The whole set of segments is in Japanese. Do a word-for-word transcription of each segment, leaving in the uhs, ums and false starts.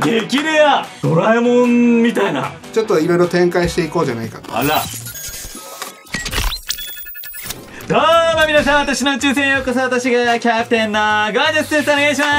激レアドラえもんみたいな。 ちょっといろいろ展開していこうじゃないかと。 あら、どうも皆さん、私の宇宙船へようこそ。私がキャプテンのゴージャスです。お願いします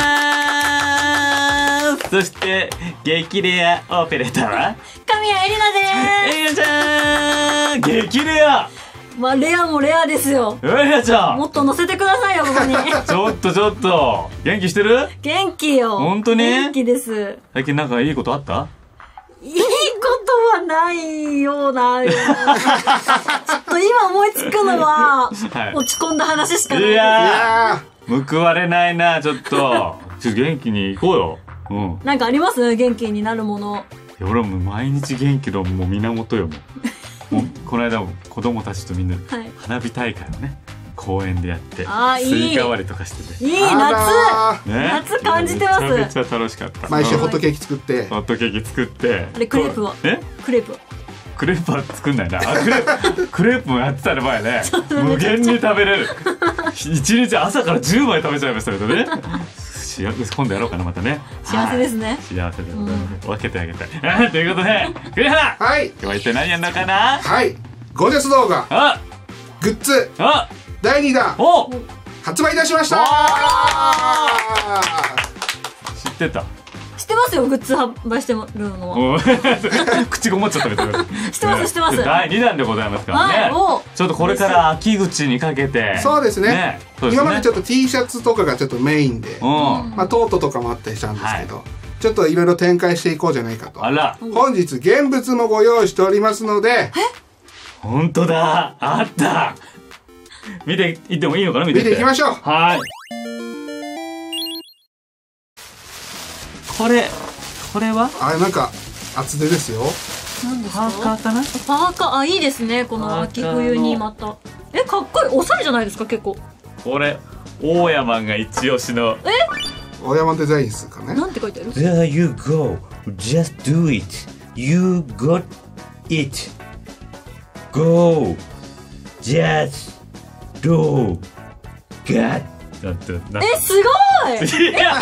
。そして激レアオペレーターは神谷絵里奈でエリナちゃん。激レア、 す。まあレアもレアですよ。 エリナちゃん、 もっと乗せてくださいよここに。 ちょっとちょっと元気してる？ 元気よ。 本当に？ 元気です。 最近なんかいいことあった？ いいことはないような。ちょっと今思いつくのは、 はい、 落ち込んだ話しかない。 いいややー、報われないな。ちょっとちょっと元気に行こうよ。うん、 なんかあります？元気になるもの。 いや俺はもう毎日元気のもう源よ。もうもうこの間も子供たちとみんなではい花火大会をね、公園でやってあーいいスイカ割りとかしてて、 いいあ夏。 らね、 夏感じてます。 めちゃめちゃ楽しかった。 毎週うんホットケーキ作ってホットケーキ作って。 あれクレープは？ えクレープは？ クレープは作んないな。あクレープクレープもやってたね前ね。無限に食べれる。一日朝からじゅうまい食べちゃいましたけどね。幸せ、今度やろうかなまたね。 幸せですね。 幸せでございます。分けてあげたい。ということで、栗原、 はい今日は一体何やんのかな。 はいゴージャス動画あ、 グッズあ、 だいにだんお、 発売いたしました。 知ってた。 知ってますよ、グッズ販売してるのは。 お口ごもっちゃったみたいな。 知ってます知ってます。 だいにだんでございますからね。 はい、おちょっとこれから秋口にかけて。 そうですねそうですね。 今までちょっと T シャツとかがちょっとメインで、 うん。 まあトートとかもあったりしたんですけど、ちょっといろいろ展開していこうじゃないかと。 あら、 本日現物もご用意しておりますので本当だ、あった。見ていってもいいのかな、見て見ていきましょう。 はい。これ、これはあれなんか厚手ですよ。 何ですパーカか？ ーかな。 パーカー、あ、いいですね。この秋冬にまた。え、かっこいい。おしゃれじゃないですか、結構。 これ、大山が一押しの。 大山デザインスかね。 なんて書いてある？ There you go. Just do it. You got it. Go. Just do. Got. なんて、なんえ、すごい。 いや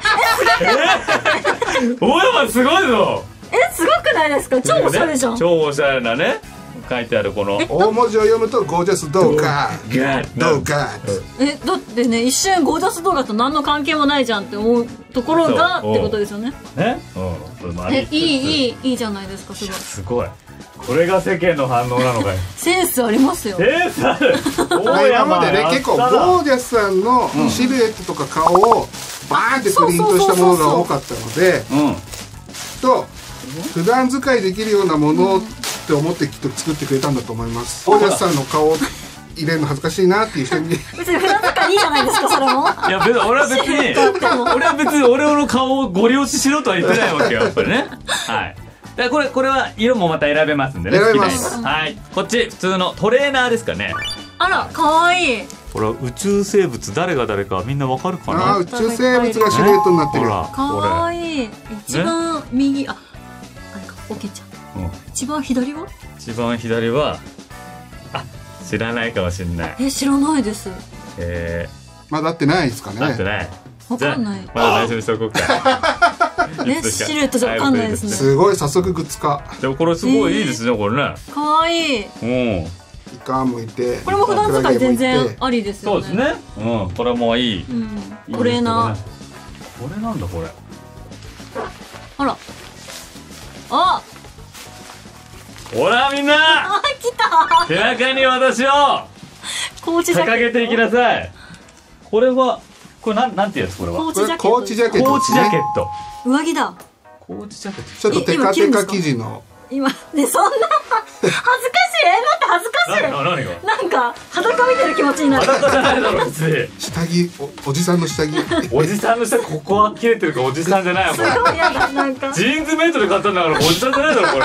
え大山すごいぞ。 え、すごくないですか？超おしゃれじゃん。 超おしゃれなね、書いてあるこの大文字を読むとゴージャス動画ガ動画。 え、だってね、一瞬ゴージャス動画と何の関係もないじゃんって思うところがそうってことですよね。 ね、うん、それもありえ、 つついいいいいいじゃないですか、すごい。 すごい。これが世間の反応なのかよ。 センスありますよ。 えー、さまあ今までね結構ゴーージャスさんのシルエットとか顔をバーンってプリントしたものが多かったので、 うん、 と普段使いできるようなものって思ってきっと作ってくれたんだと思います。ゴージャスさんの顔入れるの恥ずかしいなっていう人に別に普段使いいいじゃないですか、それも。 いや別に俺は別に俺は別に俺の顔をご利用ししろとは言ってないわけよ、やっぱりね。はい。でこれこれは色もまた選べますんでね。 選べます。 好きな色。はい。こっち普通のトレーナーですかね。 あら、かわいい。 これは宇宙生物誰が誰かみんなわかるかな。 ああ宇宙生物がシルエットになってるほらかわいい。一番右、あ、あれか、オケちゃん。 うん、 一番左は？ 一番左はあ、知らないかもしれない。 え、知らないです。 えまだってないですかー、なってね。 ない。 わかんないじゃあまだ内緒にしとこうか。 ね、シルエットじゃわかんないですね。 すごい早速グッズ化。 でもこれすごいいいですね、これね。 かわいい。 うん。 イカもいてこれも普段使い全然ありですよね。 そうですね。うん、これもいい。 うん。トレーナー。 これなんだこれ。 あら。あ、 ほらみんな。 あ、来た。 背中に私をコーチジャケット。 掲げていきなさい。これはこれなんなんていうやつこれは。 コーこれチジャケット。 コーチジャケッコーチジャトですね。 ケット。 上着だ。 コーチジャケット。 ちょっとテカテカ生地の今ね、そんな恥ずかしい。え、待って恥ずかしい。 な何が？ なんか裸見てる気持ちになる。 裸じゃないだろ別に。 下着おおじさんの下着おじさんの下ここは切れてるからおじさんじゃないよこれ。 すごいやだ、なんか。 ジーンズメイトで買ったんだからおじさんじゃないだろこれ。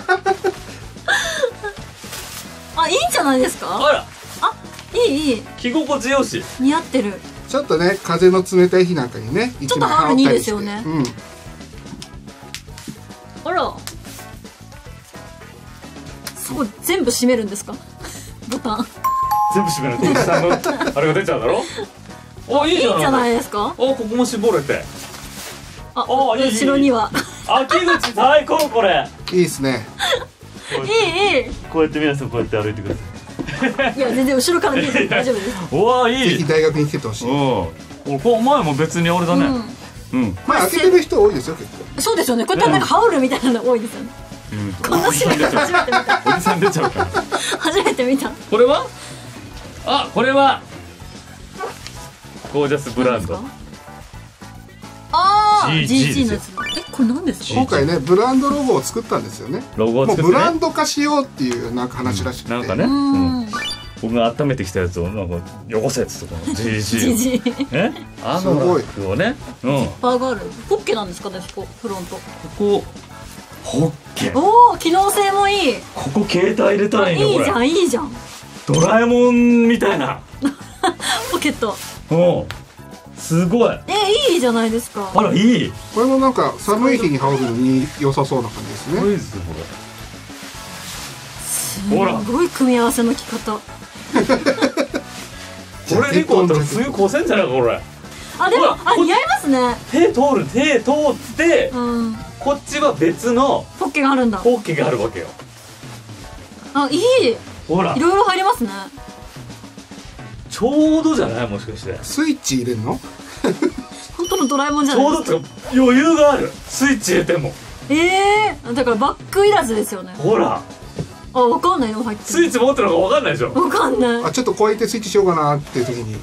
あ、いいんじゃないですか。 あら、 あ、いいいい。 着心地よし。 似合ってる。 ちょっとね風の冷たい日なんかにねちょっと羽織るにいいですよねうんあら。すごい、全部閉めるんですか。ボタン。 全部閉めるとおじさんのあれが出ちゃうだろ。お、いいじゃん。 いいんじゃないですか。 お、ここも絞れて。 あ、 おーいい後ろには秋口最高これ。 いいですね。 いいいいこうやって皆さんこうやって歩いてください。 いや全然後ろから見て大丈夫です。 うわいい。 ぜひ大学に来ててほしい。 うん。俺こう前も別にあれだね。うん。 まあ開けてる人多いですよ結構。 そうですよね。こうやってなんかハウルみたいなの多いですよね。 うん。 こんなシーン初めて見た。 おじさん出ちゃうから。 初めて見た。 これは？あ、これはゴージャスブランド。 ああ、 ジージージージー のやつ。え、これ何ですか？ 今回ねブランドロゴを作ったんですよね。 ロゴをもう作ってね。 ブランド化しようっていうなんか話らしくて。 なんかね。 ううん。 ん。 僕が温めてきたやつをなんかよこせっつってこの ジージージージー。 えあのラックをね、うん、こバーガール。ホッケなんですかね、ここフロント。 こホッケこおお、機能性もいい。 こ携帯入れたらいいねこれ。 いいじゃん、いいじゃん。 ドラえもんみたいな。 ポケット。 うんすごい。 え、いいじゃないですか。 あらいい。 これもなんか寒い日に羽織るのに良さそうな感じですね。 すごいですよこほらすごい組み合わせの着方。 れ。これにこあったら梅雨越せんじゃないかこれ。 あ、でも、 ほらあ、似合いますね。 手通る手通ってうん。 こっちは別のポッケがあるんだ。 ホッケがあるわけよ。 あ、いい。 ほらいろいろ入りますね。 ちょうどじゃないもしかして。 スイッチ入れるの？ 本当のドラえもんじゃちょないうですか。 どってか余裕がある。スイッチ入れてもええー、だからバックいらずですよね。 ほらあ、わかんないの入ってる。 スイッチ持ってるのか分かんないでしょ。 わかんない。 あちょっとこうやってスイッチしようかなっていう時に。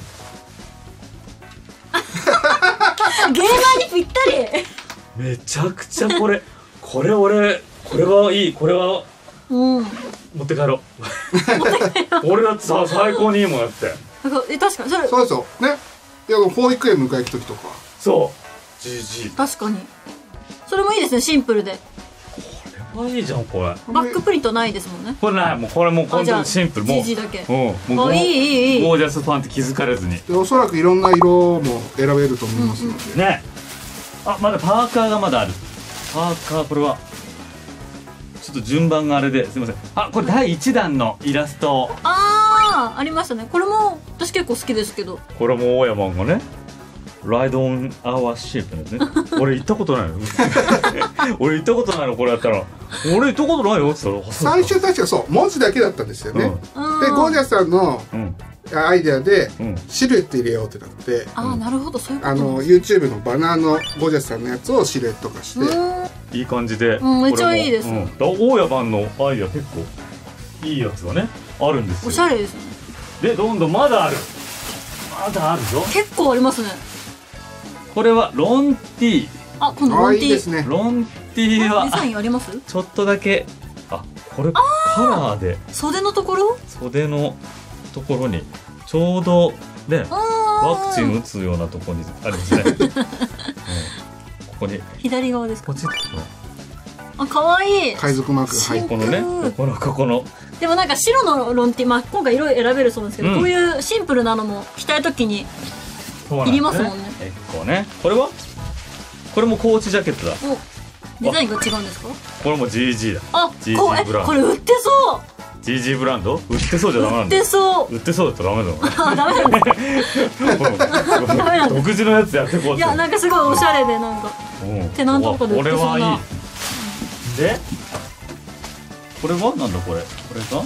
ゲーマーにぴったり。 めちゃくちゃこれこれ俺これはいい。これはうん。 持って帰ろう。俺だってさ最高にいいもんやって。 なんかえ確かにそれそうですよね。いや保育園迎え行く時とか。 そうジージー確かに。それもいいですね、シンプルで。 これはいいじゃんこれ。 バックプリントないですもんね。 これないもうこれもうあ、じゃあ本当にシンプルもうジージー だけ。 うんもうゴあ、いいいいいい。 ゴージャスファンって気づかれずにでおそらくいろんな色も選べると思いますので。 ね。あまだパーカーがまだある。パーカーこれはちょっと順番があれですいません。あこれだいいちだんのイラスト。 ああ、ありましたね。これも私結構好きですけど。 これも大山がねライドオンアワーシープですね。俺行ったことないの。俺行ったことないのこれやったら。俺行ったことないよって言ったら。 最初確かそう文字だけだったんですよね。 うん。 でゴージャスさんのうんアイデアでうんシルエット入れようってなって、 ああ、なるほど、そういうことあのなんです YouTube のバナーのゴージャスさんのやつをシルエット化して、 ね。 いい感じで。 うんめっちゃいいですこれもうんだから大山のアイデア結構いいやつがねあるんですよ。 おしゃれですね。 でどんどんまだある。まだあるぞ。 結構ありますね。 これはロンティー。 あ、今度ああロンティー。 いいですね。 ロンティーデはザインあります？ ちょっとだけあこれカラーで袖のところ？ 袖のところにちょうどねワワクチン打つようなところにありますね、うん、ここに左側ですか？ ポチッあ、可愛い。 海賊マークが入ってとこのねうんここのここのでもなんか白のロンティー、まあ今回色々選べるそうなんですけど、 うんこういうシンプルなのも着たいときにいりますもんね。 結構ねこれはこれもコーチジャケットだ。 お、デザインが違うんですか？ これも ジージー だ。 あ、 ジージーこうえブランドこれ売ってそう。 ジージー ブランド売ってそうじゃダメな売っんだ。 てそう。 売ってそうだったらダメだもんね。 あ、ダメなんです。ダメなんだ独自のやつやってこうって。 いや、なんかすごいおしゃれでなんか。 うんテナントとかで売ってそうなこれはいい。でこれはなんだこれこれが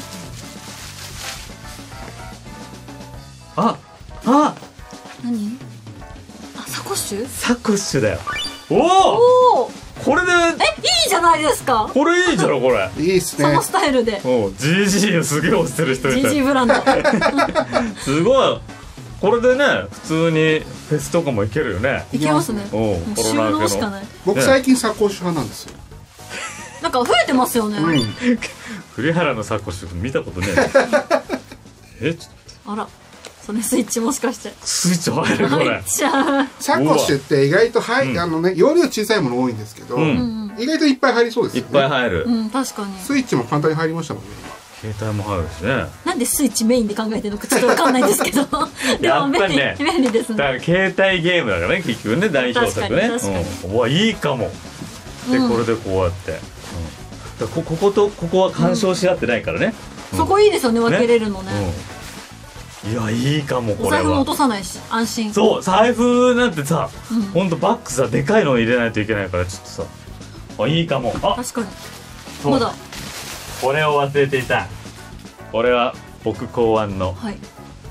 ああ何？あ、サコッシュ？ サコッシュだよ。おおおお。 これでえ、いいじゃないですか。 これいいじゃんこれ。 いいっすねそのスタイルで。 お ジージー をすげえ押してる人いたジージーよ。 ブランド。 すごい。これでね普通にフェスとかも行けるよね。 いけますね。 おもう収コロナ明けの納しかない。 僕最近サコッシュ派なんですよ。 なんか増えてますよね。 うん栗原のサコッシュ見たことねえ。えちょっあら、それスイッチもしかして。 とスイッチ入るこれ入っ。ちゃう。 サコッシュって意外とはい、 うんあのね容量小さいもの多いんですけど、 うんうん意外といっぱい入りそうですいっよね。 ぱい入る。 うん、確かに。 スイッチも簡単に入りましたもんね。 携帯も入るしね。 なんでスイッチメインで考えてるのかちょっとわかんないんですけど。でやも便利、 っぱりね便利ですね。 だから携帯ゲームだからね結局ね代表作ね。 確かに確かにうん、うわいいかも。で、 うんこれでこうやって、うん、だからここことここは干渉し合ってないからね。 そこいいですよね、分けれるのね。 いやいいかもこれは。 お財布も落とさないし安心。 そう財布なんてさ、 うん、 ほんとバッグさでかいのを入れないといけないからちょっとさあいいかも。あ確かにそうまだこれを忘れていた。これは僕考案の、 はい、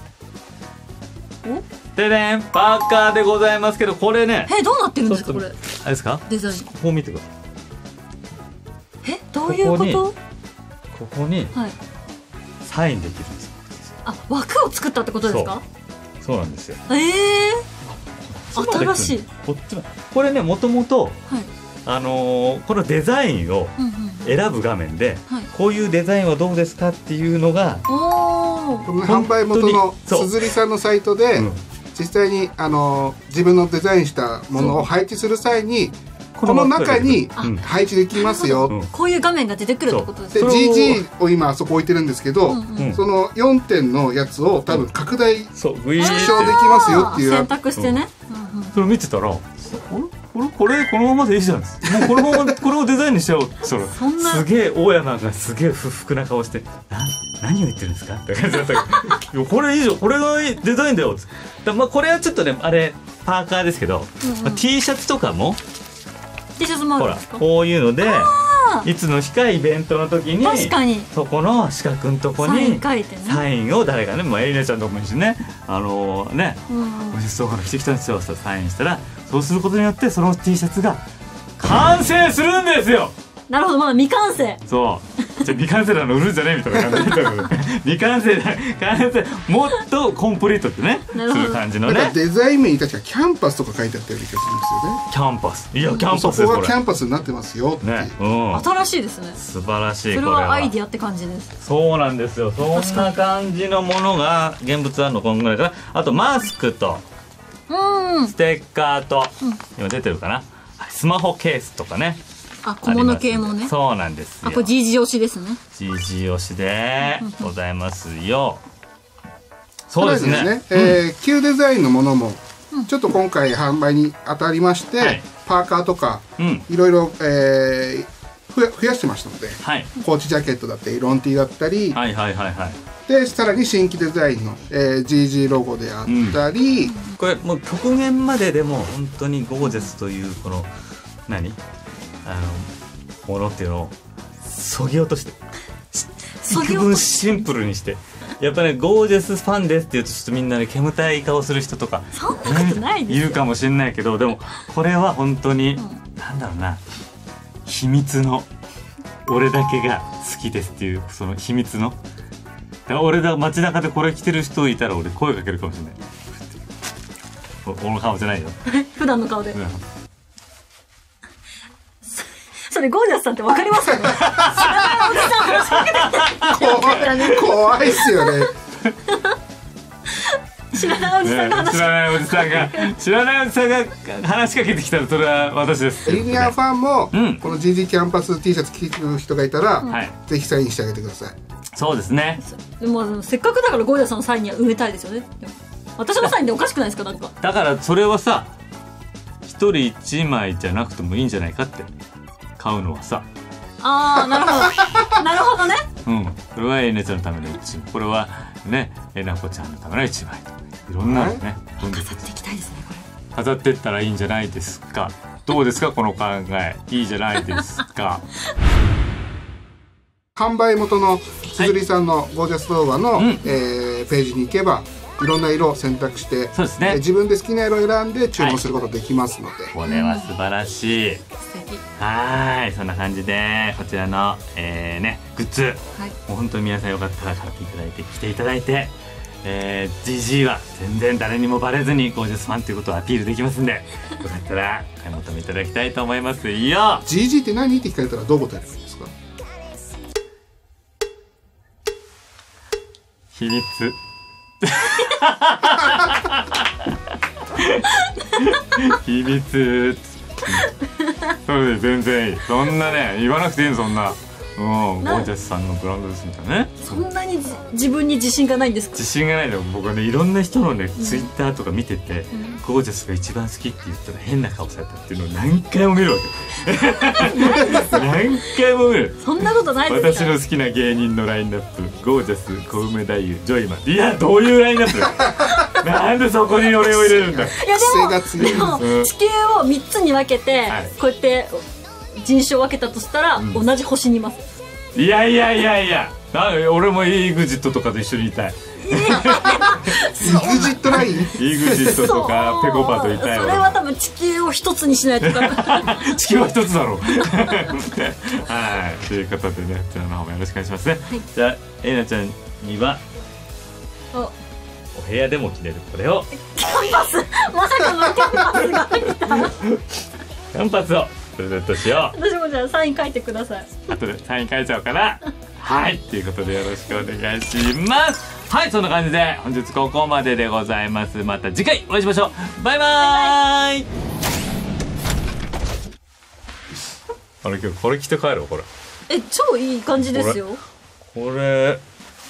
おででんパーカーでございますけどこれねえどうなってるんですかこれあれですかデザイン。 ここを見てください。 えどういうこと？ ここにはいサインできるんですよ。 あ枠を作ったってことですか？ そうなんですよ。 ええー、新しい。 こっちもこれねもともとはいあのーこのデザインをうんうん選ぶ画面で、 はいこういうデザインはどうですかっていうのが、 おーこの販売元のそうすずりさんのサイトで、 うん実際にあの自分のデザインしたものを配置する際にこの中にうん配置できますよ、 うんこういう画面が出てくるってことですでか？ そうジージー を今あそこ置いてるんですけど、 うんうんうんそのよんてんのやつを多分拡大そうグイー縮小できますよっていう選択してね、うんうんそれ見てたら、あれこれこれこのままでいいじゃん。もうこのままこれをデザインにしちゃおう。それそんなすげえ大家なんかすげえ不服な顔して、な何を言ってるんですかって感じだったけど、いやこれいいじゃん。これがいいデザインだよ。だまあこれはちょっとねあれパーカーですけど、 うんうんまあ T シャツとかも T シャツもあほらるんですか？ こういうのであいつの日かイベントの時に確かにそこの四角のとこサインに書いてね、 サインを誰かね、まあエリナちゃんとかもいいしね、あのね。 うんうんご実装から来てきたんですよ。サインしたらそうすることによってその T シャツが完成するんですよ。 なるほどまだ未完成。 そうじゃあ未完成なの売るんじゃねえみたいな感じで未完成だ完成もっとコンプリートってねなるほどする感じのなんかねデザイン名に確かキャンパスとか書いてあったような気がするんですよね。 キャンパスいやキャンパスそこですこれがキャンパスになってますよっていう、 ねうん新しいですね。 素晴らしいそれこれははアイディアって感じです。 そうなんですよ。そんな感じのものが現物あるのこんぐらいかな。あとマスクとうんステッカーと、 うん今出てるかな、はいスマホケースとかねあ小物系もね。 そうなんですよ。 あこれ ジージー 推しですね。 ジージー 推しでうんございますよ。そうですさらにね。 えー旧デザインのものもうんちょっと今回販売に当たりまして、 はいパーカーとかうん。 いろいろ、えー増や増やしてましたので、 はい。 コーチジャケットだったりロンティーだったり、 はいはいはいはい。 でさらに新規デザインの、えー、ジージー ロゴであったり、 これもう極限まででも本当にゴージャスというこの何あのものっていうのをそぎ落としてそぎ幾落とし分シンプルにしてやっぱねゴージャスファンですって言うとちょっとみんなね煙たい顔する人とかそんなことないですよ。 いるかもしれないけどでもこれは本当に、 んなんだろうな秘密の俺だけが好きですっていうその秘密のだから俺だ街中でこれ着てる人いたら俺声かけるかもしれないお俺の顔じゃないよ、 普段の顔でうんそれゴージャスさんってわかりますかね？知らないおじさん話しかけて怖怖いっすよね。 知らないおじさんがね話し知らないおじさんが知らないおじさんが話しかけてきたらそれは私ですリニアファンも、 うんこの ジージー キャンパス T シャツ着てる人がいたら、 はいぜひサインしてあげてください。 そうですねでもせっかくだからゴージャスさんのサインには埋めたいですよね。でも私のサインでおかしくないですか？なんかだからそれはさ一人一枚じゃなくてもいいんじゃないかって買うのはさああなるほどなるほどね。 うんこれはエネちゃんのための一枚これはねえなこちゃんのための一枚とかいろんなのねどんどん飾っていきたいですねこれ。 飾ってったらいいんじゃないですか。どうですかこの考えいいじゃないですか。 販売元のすずりさんのゴージャス動画の、 うんえーページに行けばいろんな色を選択して、 そうですねえー自分で好きな色を選んで注文することができますので、 これは素晴らしい。 素敵。 はーいそんな感じでこちらの、えーね、グッズはい。 もう本当に皆さんよかったら買っていただいて来ていただいて、えー、ジージー は全然誰にもバレずにゴージャスファンということをアピールできますんでよかったら買い求めいただきたいと思いますよ。 ジージー って何って聞かれたらどう答えればいいですか？ 秘密秘密そうです全然いいそんなね言わなくていいのそんなうん、ゴなージャスさんのブランドですみたいなね。 そんなにじ自分に自信がないんですか？ 自信がないの。僕はね、いろんな人のね、ツイッターとか見てて、ゴージャスが一番好きって言ったら変な顔されたっていうのを何回も見るわけ。何回も見る。 そんなことないですか？ 私の好きな芸人のラインナップ、ゴージャス、小梅太夫、ジョイマン。いや、どういうラインナップなんでそこに俺を入れるんだ。 いや癖が強いでもでも地球をみっつに分けて、 はいこうやって人種を分けたとしたら、 ん同じ星にいます。 いやいやいやいや、なんで俺も イーグジット とかと一緒にいたい。 イグジットラインイーグジット とかペコパといたいそれは多分地球を一つにしないとか地球は一つだろう。はい、ということでね、こちらの方もよろしくお願いしますね。じゃあえなちゃんにはおお部屋でも着れるこれをキャンパス、まさかのキャンパスが入った。 キャンパスをプレゼントしよう。 私もじゃあサイン書いてください。 後でサイン書いちゃおうかな。はい、ということでよろしくお願いします。はい、そんな感じで本日ここまででございます。また次回お会いしましょう。バイバーイ。あれ今日これ着て帰るわこれ。 え、超いい感じですよ。 これ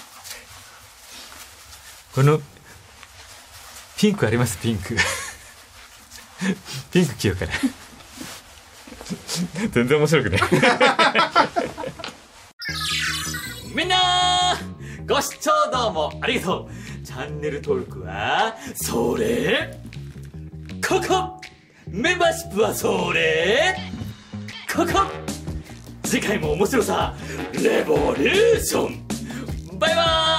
このピンクあります。ピンクピンク着ようかな。全然面白くない。みんなご視聴どうもありがとう。チャンネル登録はそれここ、メンバーシップはそれここ。次回も面白さレボリューション。バイバーイ。